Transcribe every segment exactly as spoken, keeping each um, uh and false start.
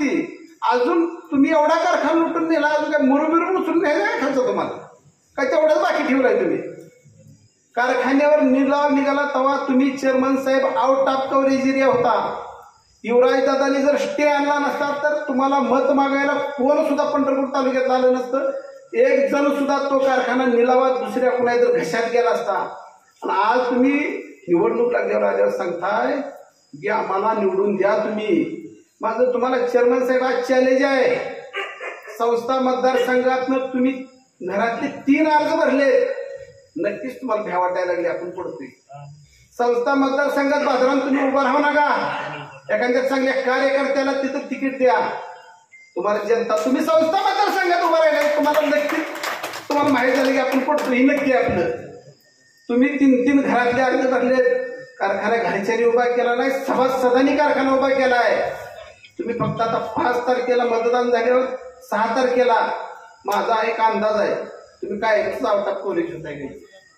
असती अजून तुम्ही एवढा कारखाना लुटून नेला अजून काय मुरुमिरून उचलून न्यायला काय खर्च तुम्हाला काय तेवढंच बाकी ठेवलाय तुम्ही कारखान्यावर निलाव निघाला तेव्हा तुम्ही चेअरमन साहेब आउट ऑफ कव्हरेज एरिया होता युवराज दादानी जर स्टे आणला नसता तर तुम्हाला मत मागायला कोण सुद्धा पंढरपूर तालुक्यात आलं नसतं एक जण सुद्धा तो कारखाना निलावात दुसऱ्या कुणा जर घशात गेला असता आणि आज तुम्ही निवडणूक लागल्यावर आल्यावर सांगताय की आम्हाला निवडून द्या तुम्ही माझं तुम्हाला चेअरमन साहेब आज चॅलेंज आहे संस्था मतदारसंघातनं तुम्ही घरातले तीन अर्ज भरले नक्कीच तुम्हाला भ्या वाटायला लागली आपण पडतोय संस्था मतदारसंघात बाजारात तुम्ही उभा राहू नका एखाद्या चांगल्या कार्यकर्त्याला तिथं तिकीट द्या तुम्हाला जनता तुम्ही संस्था मतदारसंघात उभा राहिला तुम्हाला नक्कीच तुम्हाला माहिती झालं की आपण पडतो ही नक्की आपलं तुम्ही तीन तीन घरातले अर्ज भरले कारखाना घरच्यानी उभा केला नाही सभासदांनी कारखाना उभा केला आहे तुम्ही फक्त आता पाच तारखेला मतदान झाल्यावर सहा तारखेला माझा एक अंदाज आहे तुम्ही काय आउट ऑफ कव्हरेज होताय काही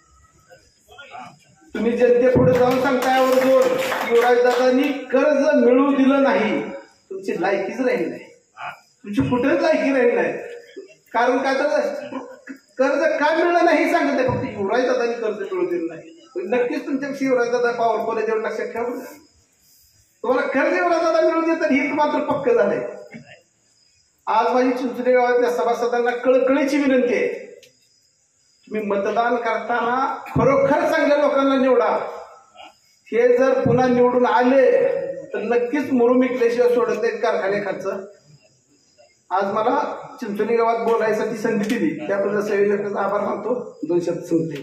तुम्ही जनते पुढे जाऊन सांगताय आवर्जून युवराज दादांनी कर्ज मिळू दिलं नाही तुमची लायकीच राहिली नाही तुमची कुठेच लायकी राहिली नाही कारण काय तर कर्ज का मिळलं नाही सांगत आहे फक्त युवराज दादांनी कर्ज मिळू दिलं नाही नक्कीच तुमच्यापेक्षा युवराज दादा पॉवरफुल आहे तेवढं लक्षात ठेवा तुम्हाला कर्ज युवराज दादा मिळू दे तर हे मात्र पक्क झालंय आज माझी चिंचोली गावातल्या सभासदांना कळकळीची विनंती आहे तुम्ही मतदान करताना खरोखर चांगल्या लोकांना निवडा हे जर पुन्हा निवडून आले तर नक्कीच मुरुम विकल्याशिवाय सोडत नाहीत कारखाने खर्च आज मला चिंचोली गावात बोलायसाठी संधी दिली त्याबद्दल संयोजकांचा आभार मानतो दोन शब्द सांगते